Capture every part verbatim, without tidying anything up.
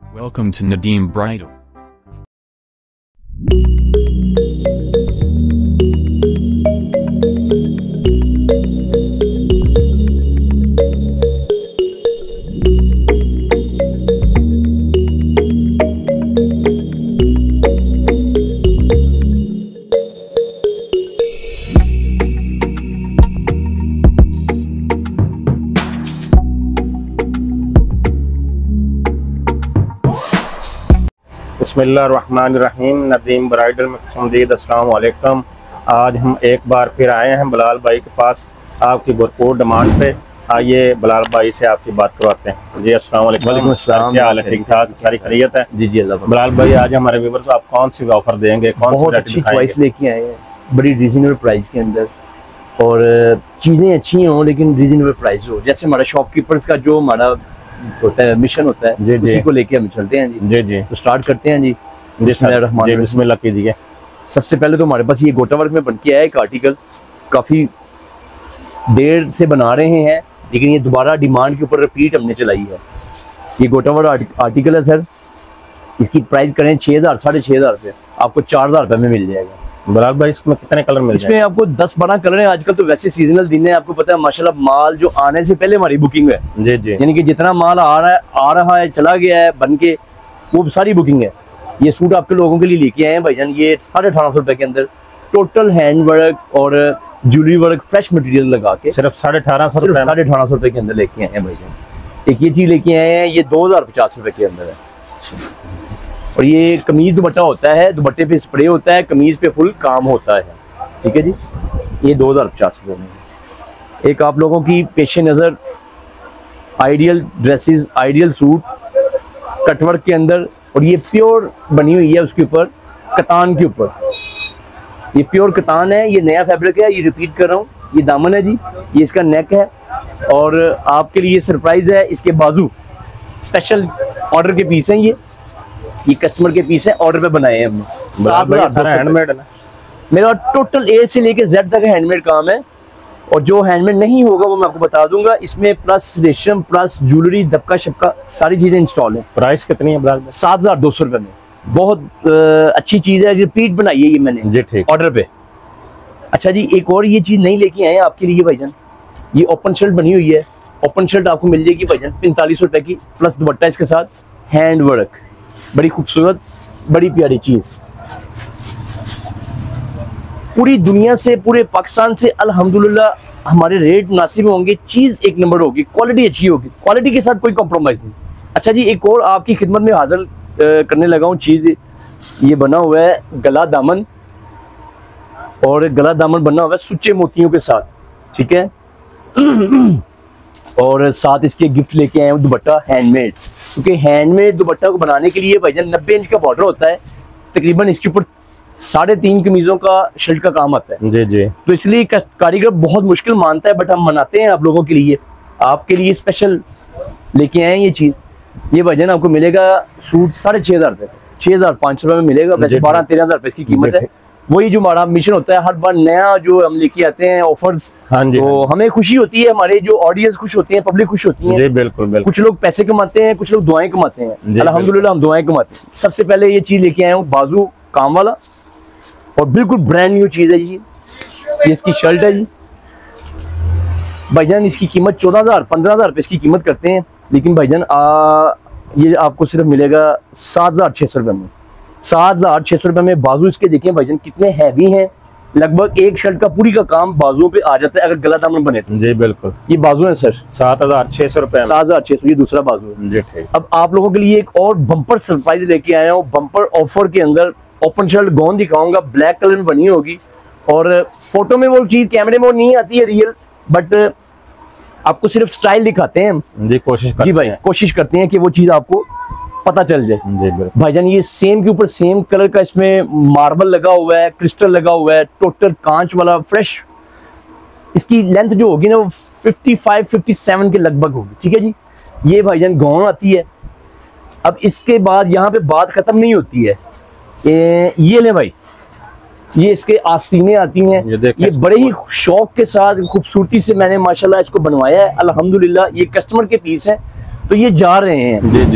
Welcome to Nadeem Bridal. बिस्मिल्लाहिर्रहमानिर्रहीम। Nadeem bridal में खुशमदीद। अस्सलाम वालेकुम। आज हम एक बार फिर आए हैं बिलाल भाई के पास आपकी भरपूर डिमांड पे। आइए बिलाल भाई से आपकी बात करवाते हैं। जी अस्सलाम वालेकुम। क्या हाल है? ठीक ठाक, सारी खैरियत है? जी जी अल्लाह। बिलाल भाई आज हमारे व्यूअर्स आप कौन सी ऑफर देंगे? कौन सी अच्छी चॉइस लेके आए हैं, बड़ी रीजनेबल प्राइस के अंदर, और चीज़ें अच्छी हों लेकिन रीजनेबल प्राइस हो। जैसे हमारा शॉपकीपर्स का जो हमारा होता है, मिशन होता है, जी उसी को लेके हम चलते हैं जी। जी जी तो स्टार्ट करते हैं जी। बिस्मिल्लाह कीजिए। सबसे पहले तो हमारे पास ये गोटा वर्क में बन के आया एक आर्टिकल, काफ़ी देर से बना रहे हैं लेकिन ये दोबारा डिमांड के ऊपर रिपीट हमने चलाई है। ये गोटा वर्क आर्टिकल है सर, इसकी प्राइस करें छः हज़ार साढ़े छः हज़ार से, आपको चार हज़ार रुपये में मिल जाएगा। बराबर भाई इसमें कितने कलर मिल इसमें आपको दस बारह कलर हैं। आजकल तो वैसे सीजनल दिन है, आपको पता है माशाल्लाह, माल जो आने से पहले हमारी बुकिंग है। जी जी यानी कि जितना माल आ रहा है आ रहा है चला गया है बन के, वो सारी बुकिंग है। ये सूट आपके लोगों के लिए लेके आए हैं भाईजान, ये साढ़े अठारह सौ रुपए के अंदर टोटल हैंड वर्क और ज्वेलरी वर्क फ्रेश मटेरियल लगा के सिर्फ साढ़े अठारह सौ रुपए साढ़े अठारह सौ रुपए के अंदर लेके आए हैं भाईजान। एक ये चीज लेके आए हैं, ये दो हजार पचास रुपए के अंदर है। और ये कमीज दुपट्टा होता है, दुपट्टे पे स्प्रे होता है, कमीज पे फुल काम होता है। ठीक है जी, ये दो हजार पचास रुपये में। एक आप लोगों की पेशे नज़र ideal dresses, ideal suit cutwork के अंदर, और ये प्योर बनी हुई है उसके ऊपर कतान के ऊपर। ये प्योर कतान है, ये नया फैब्रिक है, ये रिपीट कर रहा हूँ। ये दामन है जी, ये इसका नेक है, और आपके लिए सरप्राइज है इसके बाजू स्पेशल ऑर्डर के पीस हैं। ये ये कस्टमर के पीस है, ऑर्डर पे बनाए हैं हमने। सात हजार हैंडमेड है मेरा, टोटल ए से लेके जेड तक हैंडमेड काम है। और जो हैंडमेड नहीं होगा वो मैं आपको बता दूंगा। इसमें प्लस रेशम प्लस ज्वेलरी दबका शबका सारी चीजें इंस्टॉल है। प्राइस कितनी है? सात हजार दो सौ रुपए में। बहुत आ, अच्छी चीज है, रिपीट बनाई है ये मैंने जी, ठीक ऑर्डर पे। अच्छा जी, एक और ये चीज नहीं लेके आए आपके लिए भाईजान, ये ओपन शर्ट बनी हुई है। ओपन शर्ट आपको मिल जाएगी भाईजान पैंतालीस रुपए की, प्लस दुपट्टा इसके साथ, हैंड वर्क, बड़ी खूबसूरत बड़ी प्यारी चीज। पूरी दुनिया से, पूरे पाकिस्तान से अल्हम्दुलिल्लाह हमारे रेट मुनासिब होंगे, चीज एक नंबर होगी, क्वालिटी अच्छी होगी, क्वालिटी के साथ कोई कॉम्प्रोमाइज नहीं। अच्छा जी, एक और आपकी खिदमत में हाजिर करने लगा हूँ चीज, ये बना हुआ है गला दामन, और गला दामन बना हुआ है सुच्चे मोतियों के साथ। ठीक है और साथ इसके गिफ्ट लेके आए हूँ दुपट्टा हैंडमेड, क्योंकि हैंडमेड दुपट्टा को बनाने के लिए भाईजान नब्बे इंच का बॉर्डर होता है, तकरीबन इसके ऊपर साढ़े तीन कमीजों का शर्ट का काम आता है। जी जी तो इसलिए कारीगर बहुत मुश्किल मानता है, बट हम मनाते हैं आप लोगों के लिए, आपके लिए स्पेशल लेके आए ये चीज। ये भाईजान आपको मिलेगा सूट साढ़े छह हजार रुपये, छह हजार पाँच सौ रुपये में मिलेगा। वैसे बारह तेरह हजार रुपये इसकी कीमत है। वही जो हमारा मिशन होता है, हर बार नया जो हम लेके आते हैं ऑफर्स, हाँ जी, तो हमें खुशी होती है, हमारे जो ऑडियंस खुश होती है, पब्लिक खुश होती है। जी बिल्कुल बिल्कुल। कुछ लोग पैसे कमाते हैं, कुछ लोग दुआएं कमाते हैं। अल्हम्दुलिल्लाह हम दुआएं कमाते हैं। सबसे पहले ये चीज लेके आया हूँ बाजू काम वाला, और बिल्कुल ब्रांड न्यू चीज है जी। ये इसकी शर्ट है जी भाईजान, इसकी कीमत चौदह हजार पंद्रह हजार रुपये इसकी कीमत करते हैं, लेकिन भाईजान आ, ये आपको सिर्फ मिलेगा सात हजार छह सौ रुपये में। सात हजार छह सौ रुपये में बाजू इसके देखें भाईजान कितने हैवी हैं, लगभग एक शर्ट का पूरी का काम बाजुओं पे आ जाता है अगर गला दामन बने तो। जी बिल्कुल, ये बाजू है सर, सात हजार छह सौ रुपए सात हजार छह सौ ये दूसरा बाजू है जी, ठीक। अब आप लोगों के लिए एक और बम्पर सरप्राइज लेके आया हूँ। बम्पर ऑफर के अंदर ओपन शर्ट गौन दिखाऊंगा, ब्लैक कलर में बनी होगी, और फोटो में वो चीज कैमरे में वो नहीं आती है रियल, बट आपको सिर्फ स्टाइल दिखाते हैं हम जी। कोशिश जी भाई कोशिश करते हैं कि वो चीज आपको पता चल जाए जी। भाईजान ये सेम के ऊपर सेम कलर का इसमें मार्बल लगा हुआ है, क्रिस्टल लगा हुआ है, टोटल कांच वाला फ्रेश। इसकी लेंथ जो होगी ना वो पचपन सत्तावन के लगभग होगी। ठीक है जी, ये भाईजान गौन आती है। अब इसके बाद यहाँ पे बात खत्म नहीं होती है। ए, ये ले भाई, ये इसके आस्तीनें आती हैं, ये, ये बड़े ही शौक के साथ खूबसूरती से मैंने माशाल्लाह इसको बनवाया है। अल्हम्दुलिल्लाह ये कस्टमर के पीस हैं, तो ये जा रहे हैं जी जी।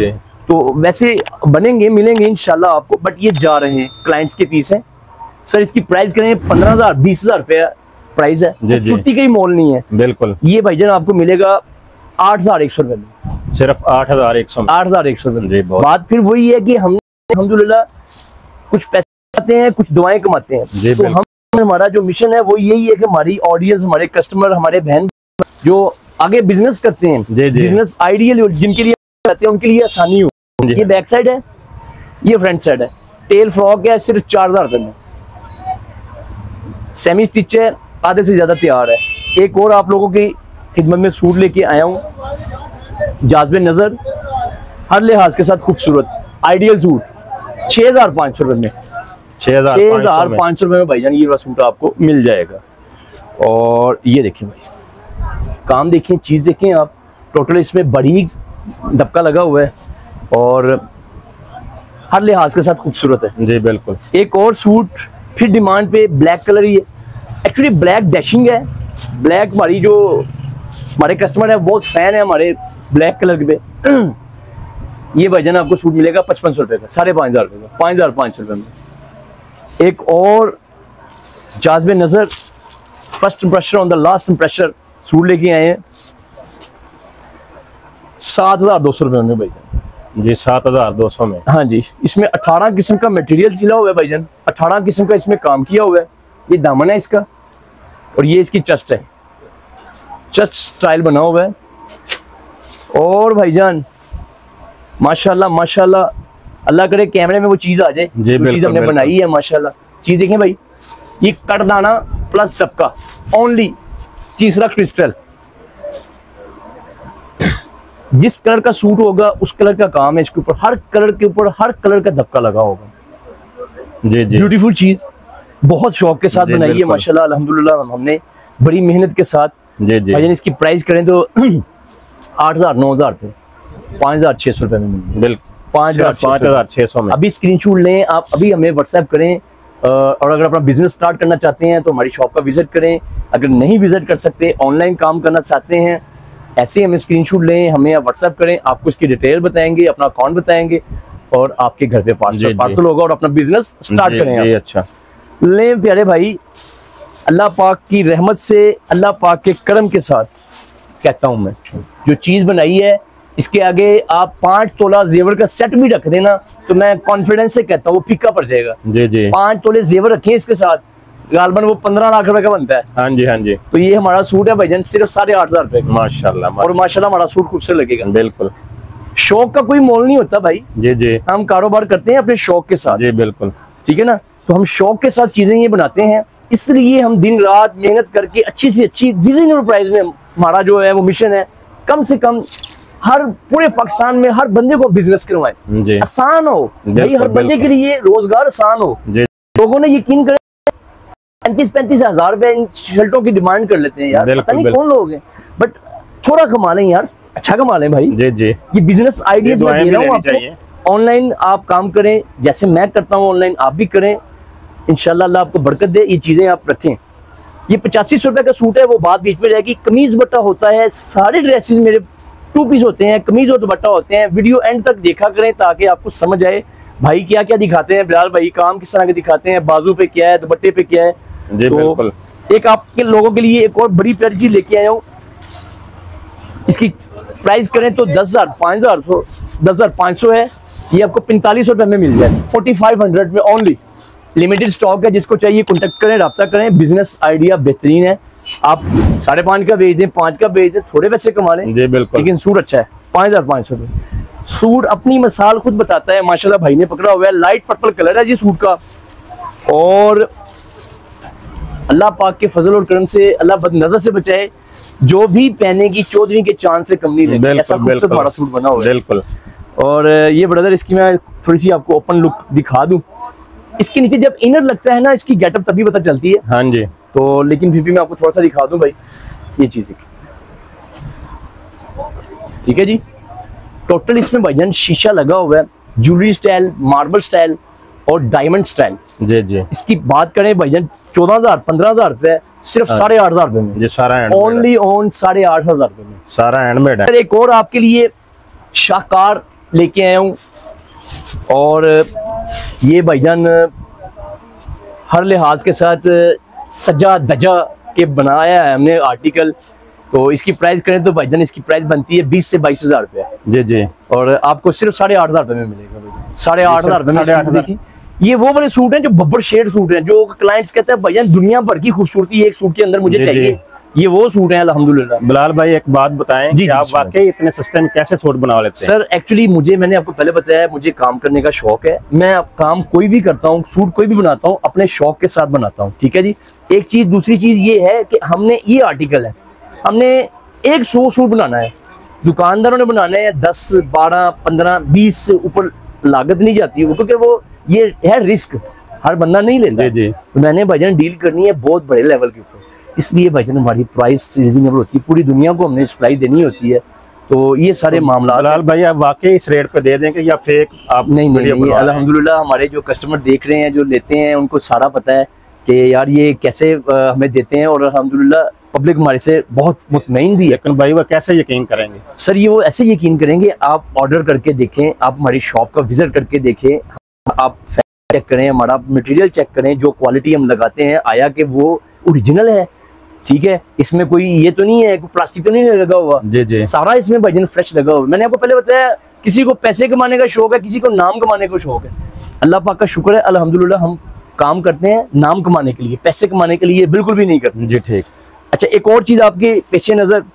तो वैसे बनेंगे, मिलेंगे इंशाल्लाह आपको, बट ये जा रहे हैं, क्लाइंट्स के पीस हैं सर। इसकी प्राइस करें पंद्रह हजार बीस हजार रुपया प्राइस है, जी, छुट्टी का ही मोल नहीं है। बिल्कुल। ये भाईजान आपको मिलेगा आठ हजार एक सौ रुपए में, सिर्फ आठ हजार एक सौ आठ हजार एक सौ रुपए। बात फिर वही है कि हम अल्हम्दुलिल्लाह कुछ पैसे आते हैं, कुछ दुआएं कमाते हैं। तो हम, हमारा जो मिशन है वो यही है कि हमारी ऑडियंस, हमारे कस्टमर, हमारे बहन जो आगे बिजनेस करते हैं, बिजनेस आइडियल जिनके लिए करते हैं, उनके लिए आसानी हो। ये बैक साइड है, ये फ्रंट साइड है, टेल फ्रॉक है, सिर्फ चार हजार रुपए में, सेमी स्टिच है, आधे से ज्यादा तैयार है। एक और आप लोगों की खिदमत में सूट लेके आया हूँ, जाज़बे नजर, हर लिहाज के साथ खूबसूरत आइडियल सूट, छह हजार पाँच सौ रुपए में, छह हजार पाँच सौ रुपए में भाईजान ये वाला सूट आपको मिल जाएगा। और ये देखिए भाई, काम देखें, चीज देखें आप, टोटल इसमें बारीक दबका लगा हुआ है और हर लिहाज के साथ खूबसूरत है। जी बिल्कुल। एक और सूट फिर डिमांड पे, ब्लैक कलर ही है, एक्चुअली ब्लैक डैशिंग है, ब्लैक हमारी जो हमारे कस्टमर है बहुत फैन है हमारे ब्लैक कलर पे। ये भाईजान आपको सूट मिलेगा पचपन सौ रुपए का, साढ़े पाँच हजार रुपए का, पाँच हजार पाँच सौ रुपए में। एक और जाज़बे नजर, first impression on the last impression suit लेके आए हैं, सात हजार दो सौ रुपए में भाईजान। जी सात हजार दो सौ में। हाँ जी, इसमें अठारह किस्म का मटेरियल सिला हुआ है भाईजान, अठारह किस्म का इसमें काम किया हुआ है। ये दामन है इसका और ये इसकी चस्ट है, चस्ट स्टाइल बना हुआ है। और भाईजान माशाल्लाह माशाल्लाह, अल्लाह करे कैमरे में वो चीज आ जाए जो चीज हमने बनाई है माशाल्लाह। चीज देखें भाई, ये कटदाना प्लस टपका ओनली, तीसरा क्रिस्टल, जिस कलर का सूट होगा उस कलर का काम है इसके ऊपर, हर कलर के ऊपर हर कलर का धब्का लगा होगा। जी जी, ब्यूटीफुल चीज, बहुत शौक के साथ बनाई है माशाल्लाह अल्हम्दुलिल्लाह, हमने बड़ी मेहनत के साथ। जी जी, इसकी प्राइस करें तो आठ हजार नौ हजार रुपये, पाँच हजार छः सौ रुपये में मिलेगी। बिल्कुल, पाँच हजार पाँच हजार छः सौ में। अभी स्क्रीनशॉट लें आप, अभी हमें व्हाट्सएप करें, और अगर अपना बिजनेस स्टार्ट करना चाहते हैं तो हमारी शॉप का विजिट करें। अगर नहीं विजिट कर सकते, ऑनलाइन काम करना चाहते हैं, ऐसे हमें स्क्रीनशॉट लें, हमें आप व्हाट्सएप करें, आपको इसकी डिटेल बताएंगे, अपना अकाउंट बताएंगे और आपके घर पे पार्सल पार्सल होगा और अपना बिजनेस स्टार्ट करें। अच्छा लें प्यारे भाई, अल्लाह पाक की रहमत से, अल्लाह पाक के करम के साथ कहता हूँ मैं, जो चीज़ बनाई है इसके आगे आप पाँच तोला जेवर का सेट भी रख देना तो मैं कॉन्फिडेंस से कहता हूँ वो फीका पड़ जाएगा। जी जी, पाँच तोले जेवर रखें इसके साथ, गालबन वो पंद्रह लाख रुपए का बनता है। हाँ जी हाँ जी। तो ये हमारा सूट है भाईजान सिर्फ साढ़े आठ हजार रुपए का, माशाल्लाह, और माशाल्लाह हमारा सूट खूबसूरत लगेगा। बिल्कुल, शौक का कोई मोल नहीं होता भाई। जी जी, हम कारोबार करते हैं अपने शौक के साथ। जी बिल्कुल, ठीक है ना। तो हम शौक के साथ चीजें ये बनाते हैं, इसलिए हम दिन रात मेहनत करके अच्छी से अच्छी रीजनेबल प्राइस में, हमारा जो है वो मिशन है कम से कम हर पूरे पाकिस्तान में हर बंदे को बिजनेस करवाएं, आसान हो भाई, हर बंदे के लिए रोजगार आसान हो। लोगों ने यकीन करें पैंतीस पैंतीस हजार रुपए इन शर्टों की डिमांड कर लेते हैं यार, पता नहीं कौन लोग हैं, बट थोड़ा कमा लें यार, अच्छा कमा लें भाई। जी जी, ये बिजनेस आइडियाज मैं दे रहा हूँ आपको, ऑनलाइन आप काम करें जैसे मैं करता हूँ, ऑनलाइन आप भी करें, इंशाल्लाह अल्लाह आपको बरकत दे। ये चीजें आप रखें। ये पचासी सौ रुपए का सूट है, वो बात बीच में रहेगी। कमीज बट्टा होता है, सारे ड्रेसेस मेरे टू पीस होते हैं, कमीज और दुपट्टा होते हैं। वीडियो एंड तक देखा करें ताकि आपको समझ आए भाई क्या क्या दिखाते हैं, बिलाल भाई काम किस तरह के दिखाते हैं, बाजू पे क्या है, दुपट्टे पे क्या है। जी तो बिल्कुल। एक आपके लोगों के लिए एक और बड़ी प्यारी चीज लेके आया हूँ, इसकी प्राइस करें तो दस हजार पाँच हजार सौ दस हजार पाँच सौ है, ये आपको पैंतालीस रुपए में मिल जाए, फोर्टी फाइव हंड्रेड में ओनली। लिमिटेड स्टॉक है, जिसको चाहिए कॉन्टेक्ट करें, रब्ता करें। बिजनेस आइडिया बेहतरीन है, आप साढ़े पाँच का बेच दें, पाँच का बेच दें, थोड़े पैसे कमा लें। जी बिल्कुल, लेकिन सूट अच्छा है, पाँच हजार पाँच सौ रुपये सूट अपनी मिसाल खुद बताता है। माशाल्लाह भाई ने पकड़ा हुआ है, लाइट पर्पल कलर है जी सूट का, और अल्लाह पाक के फजल और करम से अल्लाह बदनजर से बचाए, जो भी पहने की चौधरी के चांद से कम नहीं लगे, ऐसा खूबसूरत हमारा सूट बना हुआ है। बिल्कुल। और ये ब्रदर, इसकी मैं थोड़ी सी आपको ओपन लुक दिखा दूं। इसके नीचे जब इनर लगता है ना, इसकी गेटअप तभी पता चलती है। हाँ जी। तो लेकिन फिर भी मैं आपको थोड़ा सा दिखा दूं भाई, ये चीज ठीक है जी। टोटल इसमें भाईजान शीशा लगा हुआ है, ज्वेलरी स्टाइल, मार्बल स्टाइल और डायमंड स्टाइल। जी जी। इसकी बात करें भाईजान चौदह हजार पंद्रह हजार रुपए सिर्फ साढ़े आठ हजार रुपए में। जी सारा ओनली ऑन साढ़े आठ हजार रुपए में, सारा हैंडमेड है। एक और आपके लिए शाहकार लेके आया हूँ और ये भाईजान हर लिहाज के साथ सजा धजा के बनाया है हमने आर्टिकल। तो इसकी प्राइस करें तो भाईजान इसकी प्राइस बनती है बीस से बाईस हजार रुपया। जी जी। और आपको सिर्फ साढ़े आठ हजार रुपये में मिलेगा। साढ़े आठ हजार रुपये में आठ हजार ये वो वाले सूट हैं जो बब्बर शेड सूट हैं, जो क्लाइंट्स कहते हैं भाईजान दुनिया भर की खूबसूरती एक सूट के अंदर मुझे चाहिए, ये वो सूट हैं अल्हम्दुलिल्लाह। बिलाल भाई एक बात बताएं कि आप वाकई इतने सस्ते में कैसे सूट बना लेते हैं? सर एक्चुअली मुझे मैंने आपको पहले बताया मुझे काम करने का शौक है, मैं काम कोई भी करता हूँ, सूट कोई भी बनाता हूँ अपने शौक के साथ बनाता हूँ, ठीक है जी। एक चीज, दूसरी चीज ये है कि हमने ये आर्टिकल है, हमने एक सौ सूट बनाना है, दुकानदारों ने बनाने हैं दस बारह पंद्रह बीस से ऊपर लागत नहीं जाती है, क्योंकि वो ये है रिस्क, हर बंदा नहीं लेता। जी जी। तो मैंने भाईजान डील करनी है बहुत बड़े लेवल के ऊपर, इसलिए भाईजान हमारी प्राइस रीजनेबल होती है, पूरी दुनिया को हमने सप्लाई देनी होती है। तो ये सारे तो मामला बिलाल भाई आप वाकई इस रेट पे दे देंगे या फेक आप? नहीं नहीं, नहीं अल्हम्दुलिल्लाह हमारे जो कस्टमर देख रहे हैं, जो लेते हैं, उनको सारा पता है कि यार ये कैसे आ, हमें देते हैं, और अल्हम्दुलिल्लाह पब्लिक हमारे से बहुत मुतमईन भी है। लेकिन भाई वो कैसे यकीन करेंगे? सर ये वो ऐसे यकीन करेंगे, आप ऑर्डर करके देखें, आप हमारी शॉप का विजिट करके देखें, आप चेक करें, हमारा मटेरियल चेक करें, जो क्वालिटी हम लगाते हैं आया कि वो ओरिजिनल है, ठीक है, इसमें कोई ये तो नहीं है, कोई प्लास्टिक तो नहीं लगा हुआ। जी जी। सारा इसमें भाईजान फ्रेश लगा हुआ। मैंने आपको पहले बताया किसी को पैसे कमाने का शौक है, किसी को नाम कमाने का शौक है। अल्लाह पाक का शुक्र है अल्हम्दुलिल्लाह हम काम करते हैं नाम कमाने के लिए, पैसे कमाने के लिए बिल्कुल भी नहीं करते। जी ठीक। अच्छा एक और चीज आपके पेशे नजर,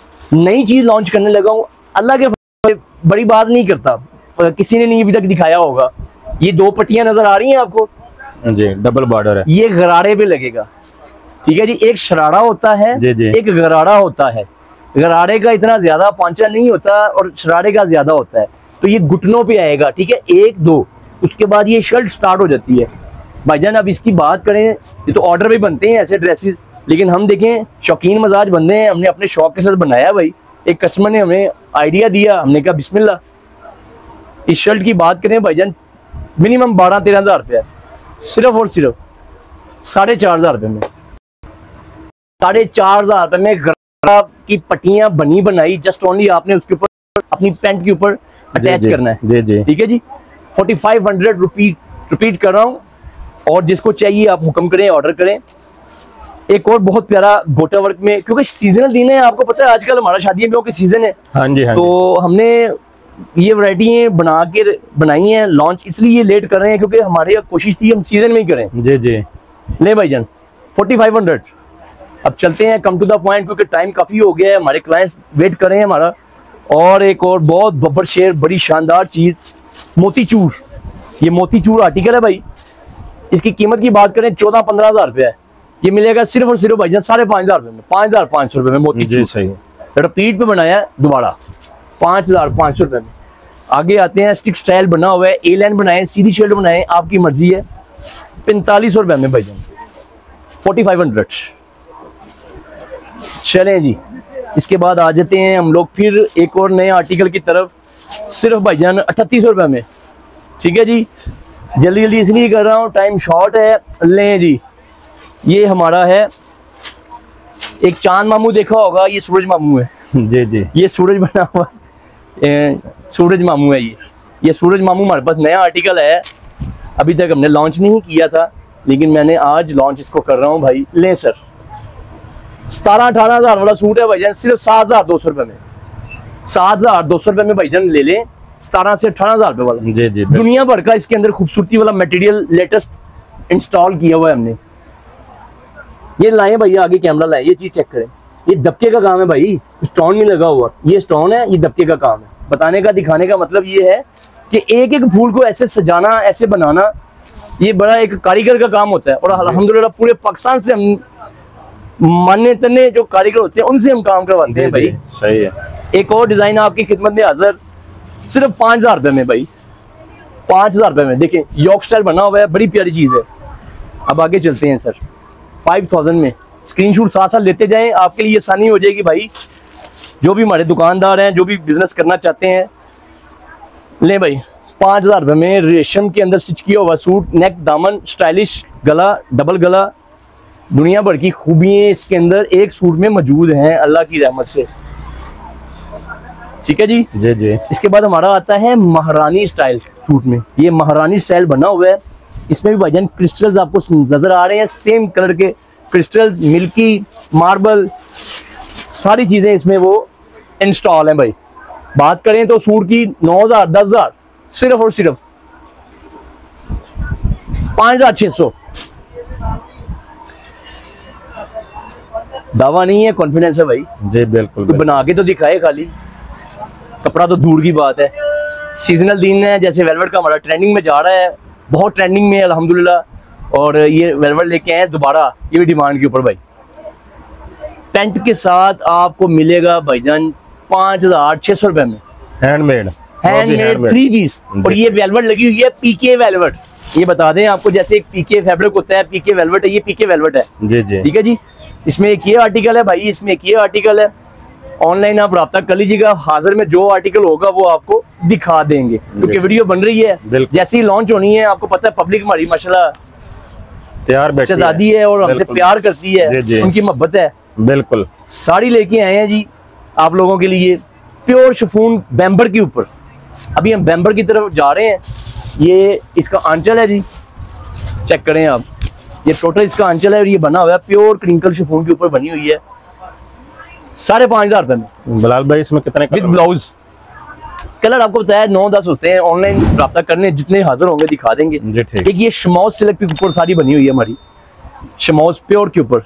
नई चीज लॉन्च करने लगा हूँ, अल्लाह के बड़ी बात नहीं करता, किसी ने नहीं अभी तक दिखाया होगा। ये दो पट्टियां नजर आ रही हैं आपको? जी, डबल बॉर्डर है, ये गरारे पे लगेगा, ठीक है जी। एक शरारा होता है जी जी। एक गरारा होता है, गरारे का इतना ज्यादा पांचा नहीं होता और शरारे का ज्यादा होता है, तो ये घुटनों पे आएगा, ठीक है, एक दो, उसके बाद ये शर्ट स्टार्ट हो जाती है। भाईजान अब इसकी बात करें, ये तो ऑर्डर पे बनते हैं ऐसे ड्रेसेस, लेकिन हम देखें शौकीन मजाज बंदे हैं, हमने अपने शौक के साथ बनाया भाई। एक कस्टमर ने हमें आइडिया दिया, हमने कहा बिस्मिल्लाह। इस शर्ट की बात करें भाईजान मिनिमम बारह तेरह हजार रुपया, सिर्फ और सिर्फ साढ़े चार हजार रुपये में, साढ़े चार हजार रुपये में गरारा की पट्टियां बनी बनाई, जस्ट ओनली आपने उसके ऊपर अपनी पैंट के ऊपर अटैच करना है। जी जी। ठीक है जी। Forty five hundred rupees repeat कर रहा हूँ, और जिसको चाहिए आप हुक्म करें, ऑर्डर करें। एक और बहुत प्यारा गोटा वर्क में, क्योंकि सीजनल दिन है, आपको पता है आजकल हमारा शादियों के सीजन है। हाँ जी हाँ। तो जी। हमने ये वैरायटी बना के बनाई है, लॉन्च इसलिए लेट कर रहे हैं क्योंकि हमारी कोशिश थी हम सीजन में ही करें। जी जी। ले भाईजान फोर्टी फाइव हंड्रेड। अब चलते हैं कम टू द पॉइंट, क्योंकि टाइम काफी हो गया है, हमारे क्लाइंट्स वेट कर रहे हैं हमारा। और एक और बहुत बब्बर शेर बड़ी शानदार चीज, मोतीचूर। ये मोतीचूर आर्टिकल है भाई, इसकी कीमत की बात करें चौदह पंद्रह हजार रुपया है, ये मिलेगा सिर्फ और सिर्फ भाईजान साढ़े पाँच हजार रुपये में, पाँच हजार पाँच सौ रुपये में मोतीचूर। सही है, रिपीट पे बनाया है दोबारा, पाँच हजार पाँच सौ रुपये में। आगे आते हैं, स्टिक स्टाइल बना हुआ है, ए लाइन बनाए, सीधी शेड बनाए, आपकी मर्जी है, पैंतालीस सौ रुपये में भाईजान, फोर्टी फाइव हंड्रेड। चलें जी, इसके बाद आ जाते हैं हम लोग फिर एक और नए आर्टिकल की तरफ, सिर्फ भाईजान अठतीस सौ रुपये में। ठीक है जी, जल्दी जल्दी इसलिए कर रहा हूँ, टाइम शॉर्ट है। लें जी, ये हमारा है, एक चांद मामू देखा होगा, ये सूरज मामू है। जी जी। ये सूरज बना हुआ है, सूरज मामू है ये ये सूरज मामू हमारे पास नया आर्टिकल है, अभी तक हमने लॉन्च नहीं किया था, लेकिन मैंने आज लॉन्च इसको कर रहा हूँ भाई। लें सर, सतारह अठारह हजार वाला सूट है भाईजान, सिर्फ सात हजार दो सौ रुपये में, सात हजार दो सौ रुपये में भाईजान ले लें, सतारह से अठारह हजार रुपये वाला। जी जी। दुनिया भर का इसके अंदर खूबसूरती वाला मटेरियल लेटेस्ट इंस्टॉल किया हुआ है हमने। ये लाए भैया, आगे कैमरा लाए, ये चीज चेक करें, ये दबके का काम है भाई, स्टोन नहीं लगा हुआ, ये स्टोन है, ये दबके का काम है। बताने का दिखाने का मतलब ये है कि एक एक फूल को ऐसे सजाना, ऐसे बनाना, ये बड़ा एक कारीगर का काम होता है। और अल्हम्दुलिल्लाह पूरे पाकिस्तान से हम मान्य तने जो कारीगर होते हैं उनसे हम काम करवाते हैं भाई। सही है। एक और डिजाइन आपकी खिदमत में हाजिर, सिर्फ पाँच हजार रुपये में भाई, पाँच हजार रुपये में। देखें यॉर्क स्टाइल बना हुआ है, बड़ी प्यारी चीज है। अब आगे चलते हैं सर, फाइव थाउजेंड में स्क्रीनशॉट साथ साथ लेते जाएं, आपके लिए आसानी हो जाएगी भाई। जो भी हमारे दुकानदार हैं, जो भी बिजनेस करना चाहते हैं, ले भाई, पाँच हजार रुपये में रेशम के अंदर स्टिच किया हुआ सूट, नेक दामन स्टाइलिश, गला डबल गला, दुनिया भर की खूबियाँ इसके अंदर एक सूट में मौजूद हैं अल्लाह की रहमत से। ठीक है जी जी जी। इसके बाद हमारा आता है महारानी स्टाइल सूट में। ये महारानी स्टाइल बना हुआ है, इसमें भी भाईजान क्रिस्टल्स आपको नजर आ रहे हैं, सेम कलर के क्रिस्टल्स, मिल्की, मार्बल, सारी चीजें इसमें वो इंस्टॉल हैं भाई। बात करें तो सूट की नौ हजार दस हजार सिर्फ और सिर्फ पांच हजार छह सौ। दावा नहीं है, कॉन्फिडेंस है भाई जी बिल्कुल। तो बना के तो दिखाए, खाली कपड़ा तो दूर की बात है। सीजनल दिन है, जैसे वेलवेट का हमारा ट्रेंडिंग में जा रहा है, बहुत ट्रेंडिंग में है अल्हम्दुलिल्लाह। और ये वेलवेट लेके आए दोबारा, ये भी डिमांड के ऊपर भाई। टेंट के साथ आपको मिलेगा भाईजान पांच हजार छह सौ रुपए में, हैंडमेड हैंडमेड थ्री पीस। और ये वेलवेट लगी हुई है पीके वेलवेट। ये बता दें आपको, जैसे एक पीके फैब्रिक होता है, पीके वेलवेट है, ये पीके वेलवेट है जी जी। ठीक है जी। इसमें एक ये आर्टिकल है भाई, इसमें एक ये आर्टिकल है। ऑनलाइन आप राब्ता कर लीजिएगा, हाजिर में जो आर्टिकल होगा वो आपको दिखा देंगे, क्योंकि वीडियो बन रही है, जैसे ही लॉन्च होनी है। आपको पता है पब्लिक हमारी माशाल्लाह तैयार बैठी शहजादी है और हमसे प्यार करती है, जी जी। उनकी मोहब्बत है। बिल्कुल। साड़ी लेके आए हैं जी आप लोगों के लिए, प्योर शिफॉन बैम्बर के ऊपर। अभी हम बैम्बर की तरफ जा रहे हैं। ये इसका आंचल है जी, चेक करें आप, ये टोटल इसका आंचल है और ये बना हुआ है प्योर क्रिंकल शिफॉन के ऊपर बनी हुई है, साढ़े पांच हजार रुपए में। बिलाल भाई इसमें कितने विद ब्लाउज? कलर आपको बताया नौ दस होते हैं, ऑनलाइन राब्ता करने जितने हाजिर होंगे दिखा देंगे जी ठीक। एक ये शमौज सिल्क के ऊपर साड़ी बनी हुई है हमारी, शमौज प्योर के ऊपर,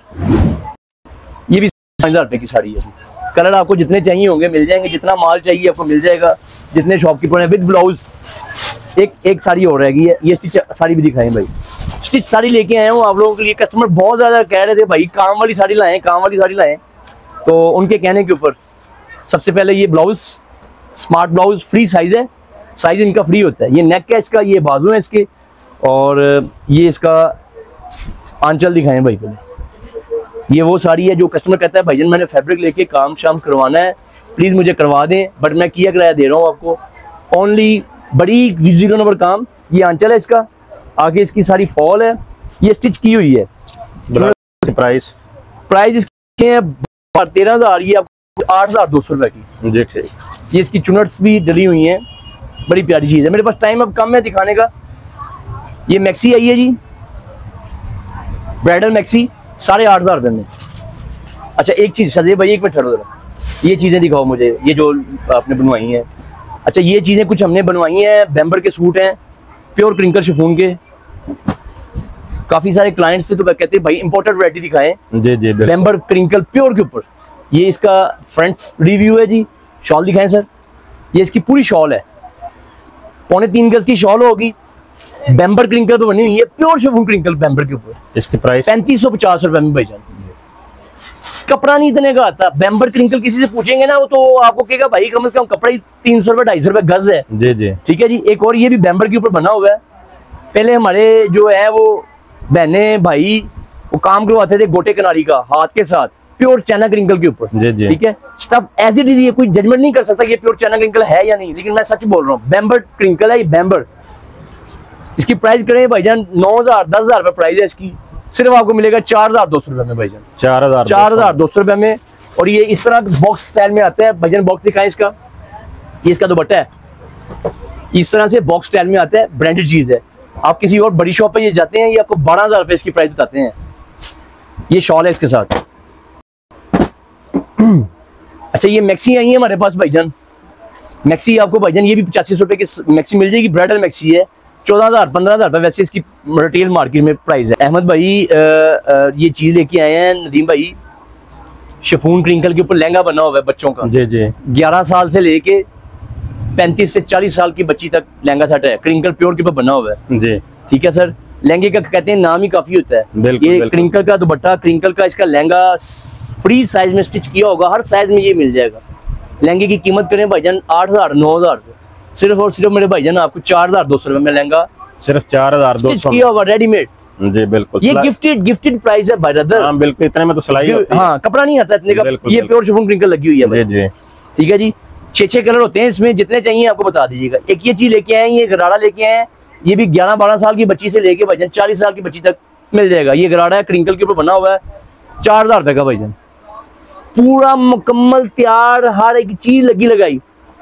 ये भी पाँच हजार रुपए की साड़ी है। कलर आपको जितने चाहिए होंगे मिल जाएंगे, जितना माल चाहिए आपको मिल जाएगा, जितने शॉपकीपर हैं। विद ब्लाउज एक एक साड़ी हो रहेगी है, ये स्टिच साड़ी भी दिखाएं भाई। स्टिच साड़ी लेके आए हूँ आप लोगों के लिए। कस्टमर बहुत ज्यादा कह रहे थे भाई काम वाली साड़ी लाएं, काम वाली साड़ी लाएं, तो उनके कहने के ऊपर सबसे पहले ये blouse, smart blouse, free size है, साइज इनका फ्री होता है। ये नेक है इसका, ये बाजू है इसके, और ये इसका आंचल दिखाएं भाई पहले। ये वो साड़ी है जो कस्टमर कहता है भाईजान मैंने फैब्रिक लेके काम शाम करवाना है, प्लीज मुझे करवा दें, बट मैं किया किराया दे रहा हूँ आपको ओनली, बड़ी जीरो नंबर काम। ये आंचल है इसका, आगे इसकी सारी फॉल है, ये स्टिच की हुई है। प्राइस प्राइस इसकी है तेरह हजार, ये आपको आठ हजार दो सौ रुपए की जी ठीक। ये इसकी चुनट्स भी डली हुई हैं, बड़ी प्यारी चीज है। मेरे पास टाइम अब कम है दिखाने का। ये मैक्सी आई है जी, ब्राइडल मैक्सी, साढ़े आठ हजार रुपए में। अच्छा एक चीज सजे भाई, एक मिनट ठहरो जरा, ये चीजें दिखाओ मुझे, ये जो आपने बनवाई हैं। अच्छा ये चीजें कुछ हमने बनवाई हैं, बैम्बर के सूट हैं, प्योर क्रिंकल शिफॉन के। काफी सारे क्लाइंट्स से तो कहते हैं भाई इंपोर्टेड वैरायटी दिखाएं जी जी। बैम्बर क्रिंकल प्योर के ऊपर। ये इसका फ्रंट रिव्यू है जी। शॉल दिखाएं सर, ये इसकी पूरी शॉल है, पौने तीन गज की शॉल होगी, बैम्बर क्रिंकल पे बनी हुई है, प्योर शिफॉन क्रिंकल बैम्बर के ऊपर। इसकी प्राइस पैंतीस सौ पचास रुपए में भाईजान। कपड़ा नहीं इतने का आता, बैम्बर क्रिंकल किसी से पूछेंगे ना वो तो आपको कहेगा भाई कम से कम कपड़ा ही तीन सौ रुपए ढाई सौ रुपए गज है जी जी। ठीक है जी। एक और ये भी बैम्बर के ऊपर बना हुआ है। पहले हमारे जो है वो बहने भाई वो काम करवाते थे गोटे कनारी का हाथ के साथ, प्योर चाइना क्रिंकल के ऊपर जी जी। ठीक है। स्टफ एज इट इज, ये कोई जजमेंट नहीं कर सकता कि ये प्योर चाइना क्रिंकल है या नहीं, लेकिन मैं सच बोल रहा हूँ बैम्बर क्रिंकल है ये बैम्बर। इसकी प्राइस करें भाईजान नौ हजार दस हजार रुपए प्राइस है इसकी, सिर्फ आपको मिलेगा चार हजार दो सौ रुपए में भाईजान, चार हजार चार हजार दो सौ रुपए में। और ये इस तरह बॉक्स स्टाइल में आता है भाईजान। बॉक्स दिखाएं इसका, ये इसका दुपट्टा है, इस तरह से बॉक्स स्टाइल में आता है, ब्रांडेड चीज है। आप किसी और बड़ी शॉप पे ये जाते हैं, ये आपको बारह हजार रुपए इसकी प्राइस बताते हैं। ये शॉल है इसके साथ। अच्छा ये मैक्सी आई है हमारे पास भाईजान, मैक्सी आपको भाईजान ये भी पचासी सौ रुपए की मैक्सी मिल जाएगी, ब्राइडल मैक्सी है, चौदह हजार पंद्रह हजार रुपए वैसे इसकी रिटेल मार्केट में प्राइस है। अहमद भाई आ, आ, ये चीज लेके आए हैं नदीम भाई, शिफॉन क्रिंकल के ऊपर लहंगा बना हुआ है बच्चों का जी जी। ग्यारह साल से लेके पैंतीस से चालीस साल की बच्ची तक लहंगा सेट है, क्रिंकल प्योर के ऊपर बना हुआ है जी ठीक है सर। लहंगे का कहते हैं नाम ही काफी होता है। बिल्कुल, ये बिल्कुल। क्रिंकल का दुपट्टा, क्रिंकल का इसका लहंगा फ्री साइज में स्टिच किया होगा, हर साइज में ये मिल जाएगा। लहंगे की कीमत करें भाईजान आठ हजार नौ हजार सिर्फ और सिर्फ मेरे भाईजान आपको चार हजार दो सौ रुपए में लहंगा सिर्फ चार हजार दो सौ किया होगा रेडीमेड जी। बिल्कुल ये गिफ्टेड गिफ्टेड प्राइस है ब्रदर। हाँ बिल्कुल, इतने में तो सिलाई होती है। हाँ कपड़ा नहीं आता इतने का, बिल्कुल, ये बिल्कुल। प्योर शिफॉन क्रिंकल लगी हुई है जी जी। ठीक है जी। छह छह कलर होते हैं इसमें, जितने चाहिए आपको बता दीजिएगा। एक ये चीज लेके आए, ये गराड़ा लेके आए, ये भी ग्यारह बारह साल की बच्ची से लेके भाईजान चालीस साल की बच्ची तक मिल जाएगा। ये गराड़ा है, क्रिंकल के ऊपर बना हुआ है, चार हजार रुपए का भाईजान, पूरा मुकम्मल तैयार, हर एक चीज लगी लगाई।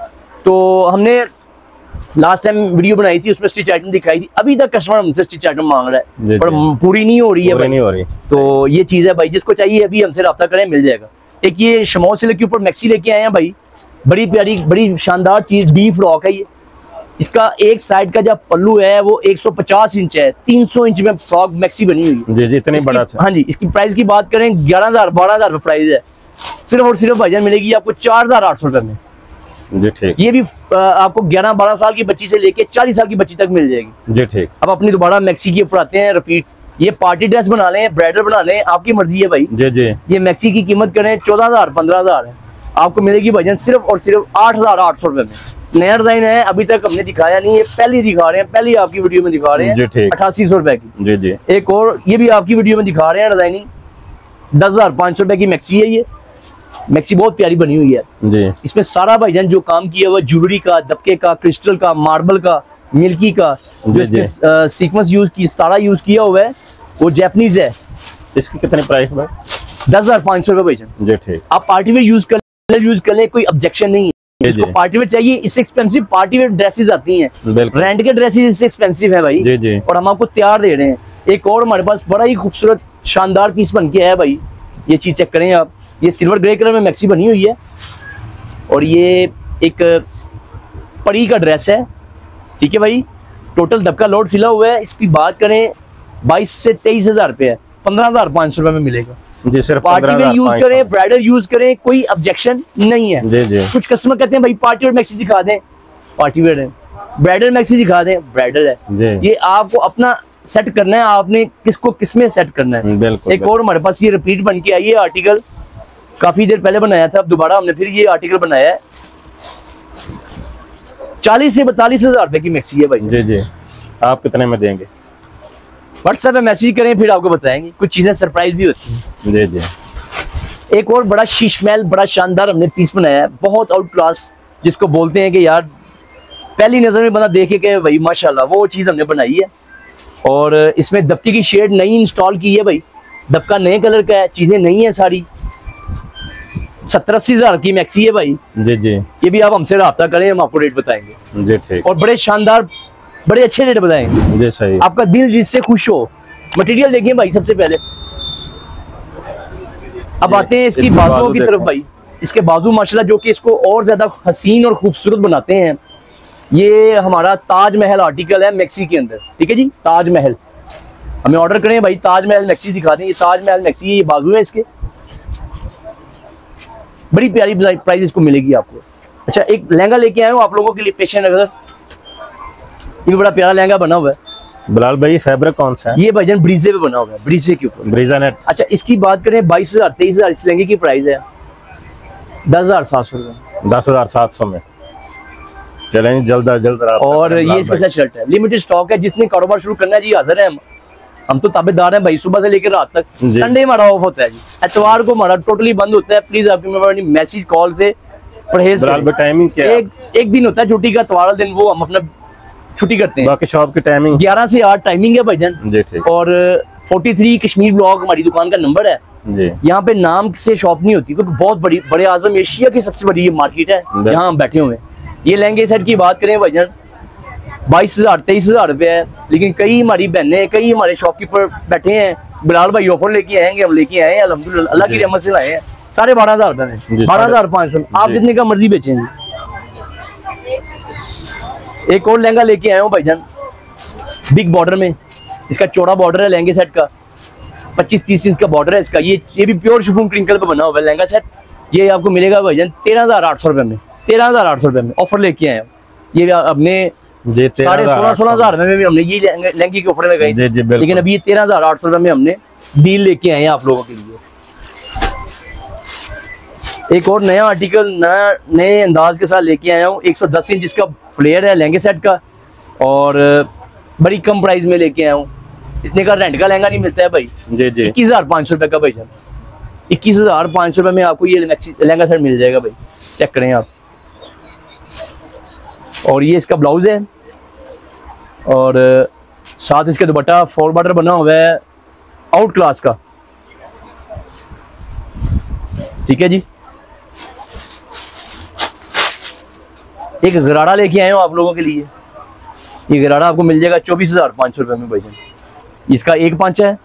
तो हमने लास्ट टाइम वीडियो बनाई थी, उसमें स्टिच आइटम दिखाई थी। अभी तक कस्टमर हमसे स्टिच आइटम मांग रहा है पर पूरी नहीं हो रही है भाई। नहीं हो रही। तो ये चीज है भाई, जिसको चाहिए अभी हमसे रब्ता करें, मिल जाएगा। एक ये शमौल सिल्क के ऊपर मैक्सी लेके आए हैं भाई, बड़ी प्यारी बड़ी शानदार चीज, डी फ्रॉक है ये। इसका एक साइड का जो पल्लू है वो एक सौ पचास इंच है, तीन सौ इंच में फ्रॉक मैक्सी बनी हुई है। जी जी, इतनी बड़ा। हाँ जी, इसकी प्राइस की बात करें ग्यारह हजार बारह हजार प्राइस है, सिर्फ और सिर्फ भाईजान मिलेगी आपको चार हजार आठ सौ रुपए में। जी ठीक। ये भी आ, आपको ग्यारह बारह साल की बच्ची से लेके चालीस साल की बच्ची तक मिल जाएगी। जी ठीक। अब अपनी दोबारा मैक्सी के ऊपर आते हैं, रिपीट। ये पार्टी ड्रेस बना लें, ब्राइडल बना लें, आपकी मर्जी है भाई। जी जी। ये मैक्सी की कीमत करें चौदह हजार पंद्रह हजार है, आपको मिलेगी भाईजान सिर्फ और सिर्फ आठ हजार आठ सौ रुपए में। नया डिजाइन है, अभी तक हमने दिखाया नहीं है, पहले दिखा रहे हैं, पहली आपकी वीडियो में दिखा रहे हैं अठासी सौ रुपए की। जी जी। एक और ये भी आपकी वीडियो में दिखा रहे हैं डिजाइनिंग, दस हजार पाँच सौ रुपए की मैक्सी है। ये मैक्सी बहुत प्यारी बनी हुई है जी। इसमें सारा भाईजान जो काम किया हुआ ज्वेलरी का, दबके का, क्रिस्टल का, मार्बल का, मिल्की का, जो सीक्वेंस यूज की, सारा यूज किया हुआ है वो जैपनीज है। इसकी कितने प्राइस में? दस हजार पाँच सौ रुपए भाईजान। जी ठीक। आप पार्टी वेयर यूज कर यूज कर ले, कोई ऑब्जेक्शन नहीं है। इसको पार्टी वेयर चाहिए, इससे एक्सपेंसिव पार्टी वेयर ड्रेसेस आती हैं, रेंट के ड्रेसेस इससे एक्सपेंसिव है भाई। जी जी। और हम आपको तैयार दे रहे हैं। एक और हमारे पास बड़ा ही खूबसूरत शानदार पीस बन के आया भाई, ये चीज चेक करें आप। ये सिल्वर ग्रे कलर में मैक्सी बनी हुई है और ये एक परी का ड्रेस है, ठीक है भाई। टोटल दबका लोड फिला हुआ है। इसकी बात करें बाईस से तेईस हजार रुपये है, पंद्रह हजार पाँच सौ रुपए में मिलेगा जी। सिर्फ पार्टी में यूज करें, ब्राइडल यूज करें, कोई ऑब्जेक्शन नहीं है जी जी। कुछ कस्टमर कहते हैं भाई पार्टी वेयर मैक्सी दिखा दें, पार्टी वेयर है। ब्राइडल मैक्सी दिखा दें, ब्राइडल है जी। ये आपको अपना सेट करना है, आपने किसको किसमें सेट करना है। बिल्कुल। एक और हमारे पास ये रिपीट बन के आई है आर्टिकल, काफी देर पहले बनाया था, अब दोबारा हमने फिर ये आर्टिकल बनाया है। चालीस से बतालीस हजार रुपए की मैक्सी है भाई। जी जी। आप कितने में देंगे? व्हाट्सएप पे मैसेज करें, फिर आपको बताएंगे। कुछ चीजें सरप्राइज भी होती हैं। जी जी। एक और बड़ा शीशमहल, बड़ा शानदार हमने पीस बनाया है, बहुत आउट क्लास, जिसको बोलते हैं कि यार पहली नजर में बंदा देखे कि भाई माशाल्लाह, वो चीज हमने बनाई है। और इसमें दबके की शेड नई इंस्टॉल की है भाई, दबका नए कलर का है, चीजें नई है सारी। सत्तर अस्सी हजार की मैक्सी है भाई। जी जी। ये भी आप हमसे राब्ता करें, हम आपको रेट बताएंगे जी ठीक। और बड़े शानदार बड़े अच्छे रेट बताएंगे जी। सही। आपका दिल जिससे खुश हो। मटेरियल देखिए भाई सबसे पहले। अब आते हैं इसकी बाजुओं की तरफ भाई। इसके बाजू माशाल्लाह जो कि इसको और ज्यादा हसीन और खूबसूरत बनाते हैं। ये हमारा ताजमहल आर्टिकल है मैक्सी के अंदर, ठीक है जी। ताजमहल हमें ऑर्डर करें भाई, ताजमहल मैक्सी दिखा दें। ये ताजमहल मैक्सी, ये बाजू है इसके, बड़ी प्यारी प्राइस इसको मिलेगी आपको। अच्छा, एक लहंगा लेके आया हूँ आप लोगों के लिए, पेशेंट नजर। ये बड़ा प्यारा लहंगा बना हुआ है। बिलाल भाई फैब्रिक कौन सा है? ये भाईजान ब्रीजे पे बना हुआ है, ब्रीजे के ऊपर, ब्रीजा नेट। अच्छा, इसकी बात करें बाईस हजार तेईस हजार इस लहंगे की प्राइस है, दस हजार सात सौ रुपए। दस हजार सात सौ में चलें जल्द जल्द। और ये इसके साथ शर्ट है, लिमिटेड स्टॉक है। जिसने कारोबार शुरू करना है जी हाजिर है हम हम तो ताबेदार हैं भाई, सुबह से लेकर रात तक। संडे हमारा ऑफ होता है जी, एतवार को हमारा टोटली बंद होता है। प्लीज आपकी मेहरबानी मैसेज कॉल से परहेज करें। टाइमिंग क्या है? एक, एक दिन होता है छुट्टी का, इतवार दिन वो हम अपना छुट्टी करते हैं। बाकी शॉप की टाइमिंग ग्यारह से आठ टाइमिंग है भाईजान जी ठीक। और तैंतालीस कश्मीर ब्लॉक हमारी दुकान का नंबर है जी। यहाँ पे नाम से शॉप नहीं होती, क्योंकि बहुत बड़ी बड़े आजम एशिया की सबसे बड़ी ये मार्केट है जहाँ हम बैठे हुए हैं। ये लहंगे सेट की बात करें भाईजान बाईस हजार तेईस हजार रुपये है। लेकिन कई हमारी बहनें, कई हमारे शॉपकीपर बैठे हैं, बिलाल भाई ऑफर लेके आएंगे, हम लेके आए हैं अल्हम्दुलिल्लाह, अल्लाह की रहमत से लाए हैं। साढ़े बारह हजार रुपये में, बारह हजार पाँच सौ आप जितने का मर्जी बेचेंगे। एक और लहंगा लेके आया हूँ भाईजान बिग बॉर्डर में। इसका चौड़ा बॉर्डर है लहंगे सेट का, पच्चीस तीस इंच का बॉर्डर है इसका। ये ये भी प्योर शिफॉन क्रिंकल पे बना हुआ है लहंगा सेट। ये आपको मिलेगा भाईजान तेरह हजार आठ सौ रुपये में, तेरह हजार आठ सौ रुपये में ऑफर लेके आए हैं। ये अपने साढ़े सोलह सोलह हजार रुपये में भी हमने ये लहंगे के ऑफर लगाई, लेकिन अभी ये तेरह हजार आठ सौ रुपये में हमने डील लेके आए हैं आप लोगों के लिए। एक और नया आर्टिकल नया नए अंदाज के साथ लेके आया हूँ। एक सौ दस इंच इसका फ्लेयर है लहंगे सेट का, और बड़ी कम प्राइस में लेके आया हूँ। इतने का रेंट का लहंगा नहीं मिलता है भाई जी जी। इक्कीस हजार पाँच सौ रुपये का भाईजान, इक्कीस हजार पाँच सौ रुपये में आपको ये लहंगा सेट मिल जाएगा भाई, चेक करें आप। और ये इसका ब्लाउज है, और साथ इसके दुपट्टा फोर बॉर्डर बना हुआ है आउट क्लास का, ठीक है जी। एक गराड़ा लेके आए हो आप लोगों के लिए। ये गराड़ा आपको मिल जाएगा चौबीस हजार पाँच सौ रुपये में भाईजान। इसका एक पांच है,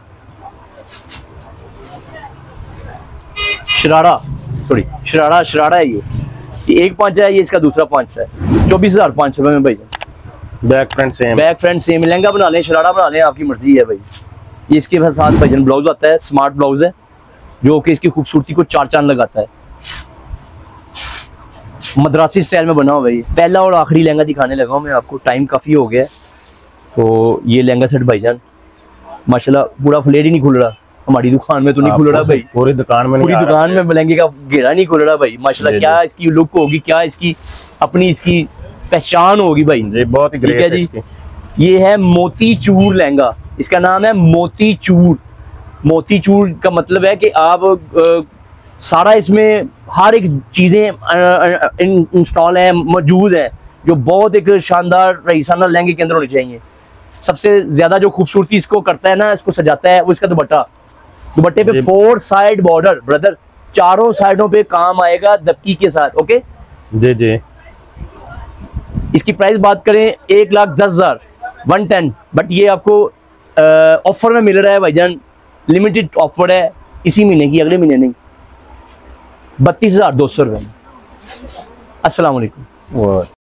शरारा सॉरी शरारा शरारा है ये ये एक पांच है, ये इसका दूसरा पांच है। चौबीस हजार पाँच सौ रुपये में भाईजान। Back front same, back front same. Lehenga बना लें, शरारा बना लें, आपकी मर्जी है भाई। ये इसके साथ भाईजान ब्लाउज आता है, स्मार्ट ब्लाउज है जो कि इसकी खूबसूरती को चार चांद लगाता है। मद्रासी स्टाइल में बना हुआ भाई। पहला और आखिरी लहंगा दिखाने लगा हूँ मैं आपको, टाइम काफ़ी हो गया है। तो ये लहंगा सेट भाईजान माशाल्लाह पूरा फ्लेयर ही नहीं खुल रहा, हमारी दुकान में तो नहीं खुल रहा भाई, पूरी दुकान में पूरी दुकान में लहंगे का घेरा नहीं खुल रहा भाई माशाल्लाह। क्या इसकी लुक होगी, क्या इसकी अपनी इसकी पहचान होगी भाई जी, बहुत ही ग्रेट है इसकी। ये है मोती चूर लहंगा, इसका नाम है मोती चूर। मोती चूर का मतलब है कि आप आ, सारा इसमें हर एक चीज़ें इंस्टॉल है, मौजूद है, जो बहुत एक शानदार रईसाना लहंगे के अंदर होनी चाहिए। सबसे ज़्यादा जो खूबसूरती इसको करता है ना, इसको सजाता है, वो इसका दुपट्टा। दुपट्टे पे फोर साइड बॉर्डर ब्रदर, चारों साइडों पे काम आएगा दबकी के साथ। ओके जी जी। इसकी प्राइस बात करें एक लाख दस हजार वन टेन, बट ये आपको ऑफर में मिल रहा है भाईजान, लिमिटेड ऑफर है इसी महीने की, अगले महीने नहीं। बत्तीस हजार दो सौ रुपये में। अस्सलाम वालेकुम।